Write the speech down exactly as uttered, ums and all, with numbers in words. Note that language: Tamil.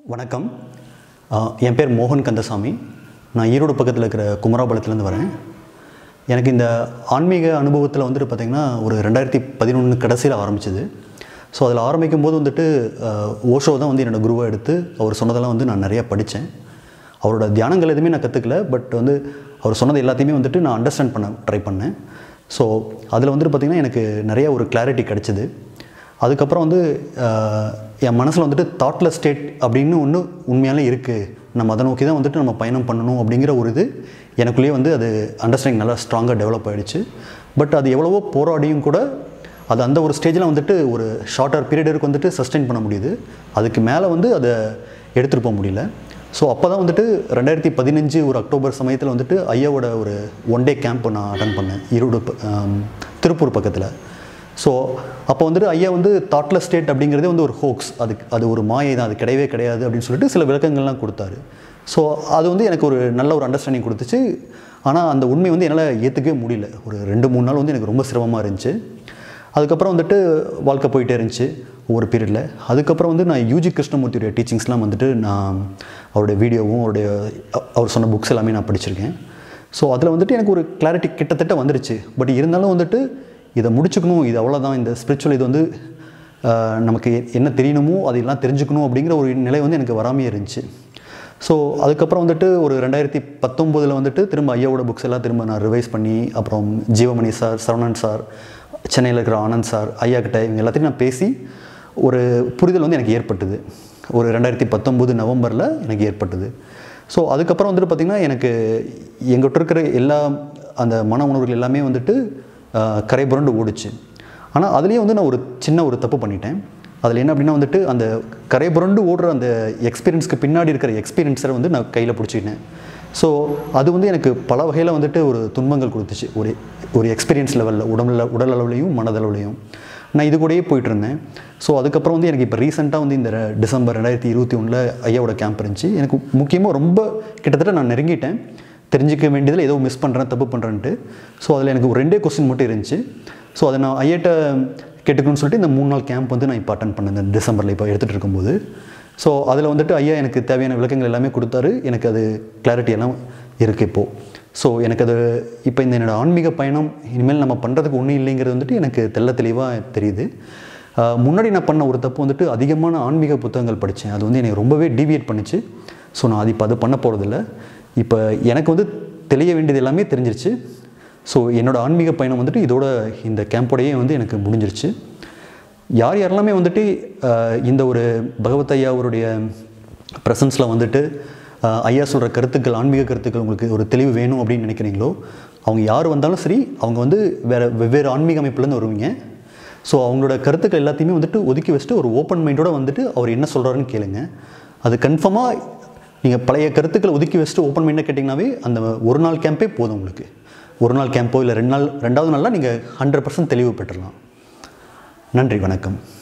வணக்கம். என் பேர் மோகன் கந்தசாமி. நான் ஈரோடு பக்கத்தில் இருக்கிற குமராபாளையத்துலேருந்து வரேன். எனக்கு இந்த ஆன்மீக அனுபவத்தில் வந்துட்டு பார்த்திங்கன்னா ஒரு ரெண்டாயிரத்தி பதினொன்று கடைசியில் ஆரம்பிச்சிது. ஸோ அதில் ஆரம்பிக்கும் போது வந்துட்டு ஓஷோ தான் வந்து என்னோடய குருவாக எடுத்து அவர் சொன்னதெல்லாம் வந்து நான் நிறையா படித்தேன். அவரோட தியானங்கள் எதுவுமே நான் கற்றுக்கல, பட் வந்து அவர் சொன்னது எல்லாத்தையுமே வந்துட்டு நான் அண்டர்ஸ்டாண்ட் பண்ண ட்ரை பண்ணேன். ஸோ அதில் வந்துட்டு பார்த்திங்கன்னா எனக்கு நிறைய ஒரு கிளாரிட்டி கிடச்சிது. அதுக்கப்புறம் வந்து என் மனசில் வந்துட்டு தாட்லெஸ் ஸ்டேட் அப்படின்னு ஒன்று உண்மையாலே இருக்குது. நம்ம அதை நோக்கி தான் வந்துட்டு நம்ம பயணம் பண்ணணும் அப்படிங்கிற ஒரு இது எனக்குள்ளேயே வந்து அது அண்டர்ஸ்டாண்டிங் நல்லா ஸ்ட்ராங்காக டெவலப் ஆகிடுச்சு. பட் அது எவ்வளவோ போராடியும் கூட அது அந்த ஒரு ஸ்டேஜில் வந்துட்டு ஒரு ஷார்ட்டர் பீரியடுக்கு வந்துட்டு சஸ்டெயின் பண்ண முடியுது. அதுக்கு மேலே வந்து அதை எடுத்துகிட்டு போக முடியல. ஸோ அப்போ தான் வந்துட்டு ரெண்டாயிரத்தி பதினஞ்சு ஒரு அக்டோபர் சமயத்தில் வந்துட்டு ஐயாவோட ஒரு ஒன் டே கேம்ப் நான் அட்டன் பண்ணேன் ஈரோடு திருப்பூர் பக்கத்தில். ஸோ அப்போ வந்துட்டு ஐயா வந்து தாட்லெஸ் ஸ்டேட் அப்படிங்கிறதே வந்து ஒரு ஹோக்ஸ், அதுக்கு அது ஒரு மாயை தான், அது கிடையவே கிடையாது அப்படின்னு சொல்லிட்டு சில விளக்கங்கள்லாம் கொடுத்தாரு. ஸோ அது வந்து எனக்கு ஒரு நல்ல ஒரு அண்டர்ஸ்டாண்டிங் கொடுத்துச்சு. ஆனால் அந்த உண்மை வந்து என்னால் ஏற்றுக்கவே முடியல. ஒரு ரெண்டு மூணு நாள் வந்து எனக்கு ரொம்ப சிரமமாக இருந்துச்சு. அதுக்கப்புறம் வந்துட்டு வாழ்க்கை போயிட்டே இருந்துச்சு ஒவ்வொரு பீரியடில். அதுக்கப்புறம் வந்து நான் யூஜி கிருஷ்ணமூர்த்தியுடைய டீச்சிங்ஸ்லாம் வந்துட்டு நான் அவருடைய வீடியோவும் அவருடைய அவர் சொன்ன புக்ஸ் எல்லாமே நான் படிச்சிருக்கேன். ஸோ அதில் வந்துட்டு எனக்கு ஒரு கிளாரிட்டி கிட்டத்தட்ட வந்துருச்சு. பட் இருந்தாலும் வந்துட்டு இதை முடிச்சுக்கணும், இது அவ்வளோதான், இந்த ஸ்பிரிச்சுவல் இது வந்து நமக்கு என்ன தெரியணுமோ அதெல்லாம் தெரிஞ்சுக்கணும் அப்படிங்கிற ஒரு நிலை வந்து எனக்கு வராமே இருந்துச்சு. ஸோ அதுக்கப்புறம் வந்துட்டு ஒரு ரெண்டாயிரத்தி பத்தொம்போதில் வந்துட்டு திரும்ப ஐயாவோட புக்ஸ் எல்லாம் திரும்ப நான் ரிவைஸ் பண்ணி, அப்புறம் ஜீவமணி சார், சரவணன் சார், சென்னையில் இருக்கிற ஆனந்த் சார், ஐயா கிட்ட இவங்க எல்லாத்தையும் நான் பேசி ஒரு புரிதல் வந்து எனக்கு ஏற்பட்டது. ஒரு ரெண்டாயிரத்தி பத்தொம்போது நவம்பரில் எனக்கு ஏற்பட்டது. ஸோ அதுக்கப்புறம் வந்துட்டு பார்த்திங்கன்னா எனக்கு எங்கிட்ட இருக்கிற எல்லா அந்த மன உணர்வுகள் எல்லாமே வந்துட்டு கரை புரண்டு ஓடிச்சு. ஆனால் அதுலேயே வந்து நான் ஒரு சின்ன ஒரு தப்பு பண்ணிட்டேன். அதில் என்ன அப்படின்னா வந்துட்டு அந்த கரை புரண்டு ஓடுற அந்த எக்ஸ்பீரியன்ஸ்க்கு பின்னாடி இருக்கிற எக்ஸ்பீரியன்ஸை வந்து நான் கையில் பிடிச்சிக்கிட்டேன். ஸோ அது வந்து எனக்கு பல வகையில் வந்துட்டு ஒரு துன்பங்கள் கொடுத்துச்சு. ஒரு ஒரு எக்ஸ்பீரியன்ஸ் லெவலில், உடம்புல உடல் அளவுலையும் மனதளவுலையும் நான் இது கூடயே போயிட்டு இருந்தேன். ஸோ அதுக்கப்புறம் வந்து எனக்கு இப்போ ரீசெண்டாக வந்து இந்த டிசம்பர் ரெண்டாயிரத்தி இருபத்தி ஒன்றில் ஐயாவோட கேம்ப் இருந்துச்சு. எனக்கு முக்கியமாக ரொம்ப கிட்டத்தட்ட நான் நெருங்கிட்டேன். தெரிஞ்சிக்க வேண்டியதில் ஏதோ மிஸ் பண்ணுறேன், தப்பு பண்ணுறேன்ட்டு. ஸோ அதில் எனக்கு ஒரு ரெண்டே கொஸ்டின் மட்டும் இருந்துச்சு. ஸோ அதை நான் ஐயாட்ட கேட்டுக்கணும்னு சொல்லிட்டு இந்த மூணு நாள் கேம்ப் வந்து நான் இப்போ அட்டன் பண்ணேன் இந்த டிசம்பரில் இப்போ எடுத்துகிட்டு இருக்கும்போது. ஸோ அதில் வந்துட்டு ஐயா எனக்கு தேவையான விளக்கங்கள் எல்லாமே கொடுத்தாரு. எனக்கு அது கிளாரிட்டி எல்லாம் இருக்குது இப்போது. ஸோ எனக்கு அது இப்போ இந்த என்னோடய ஆன்மீக பயணம் இனிமேல் நம்ம பண்ணுறதுக்கு ஒன்றும் இல்லைங்கிறது வந்துட்டு எனக்கு தெள்ள தெளிவாக தெரியுது. முன்னாடி நான் பண்ண ஒரு தப்பு வந்துட்டு அதிகமான ஆன்மீக புத்தகங்கள் படித்தேன். அது வந்து எனக்கு ரொம்பவே டீவியேட் பண்ணிச்சு. ஸோ நான் அது இப்போ அது பண்ண போகிறதில்ல. இப்போ எனக்கு வந்து தெரிய வேண்டியது எல்லாமே தெரிஞ்சிருச்சு. ஸோ என்னோடய ஆன்மீக பயணம் வந்துட்டு இதோட இந்த கேம்போடையே வந்து எனக்கு முடிஞ்சிருச்சு. யார் யாரெல்லாமே வந்துட்டு இந்த ஒரு பகவத் ஐயா அவருடைய ப்ரெசன்ஸில் வந்துட்டு ஐயா சொல்கிற கருத்துக்கள், ஆன்மீக கருத்துக்கள் உங்களுக்கு ஒரு தெளிவு வேணும் அப்படின்னு நினைக்கிறீங்களோ, அவங்க யார் வந்தாலும் சரி, அவங்க வந்து வேறு வெவ்வேறு ஆன்மீக அமைப்புலேருந்து வருவீங்க. ஸோ அவங்களோட கருத்துக்கள் எல்லாத்தையுமே வந்துட்டு ஒதுக்கி வச்சுட்டு ஒரு ஓப்பன் மைண்டோடு வந்துட்டு அவர் என்ன சொல்கிறாருன்னு கேளுங்க. அது கன்ஃபார்மாக நீங்கள் பழைய கருத்துக்களை ஒதுக்கி வச்சுட்டு ஓப்பன் மைண்டாக கேட்டிங்கனாவே அந்த ஒரு நாள் கேம்பே போதும் உங்களுக்கு. ஒரு நாள் கேம்போ இல்லை ரெண்டு நாள் ரெண்டாவது நாளில் நீங்கள் ஹண்ட்ரட் பர்சன்ட் தெளிவு பெற்றுடலாம். நன்றி, வணக்கம்.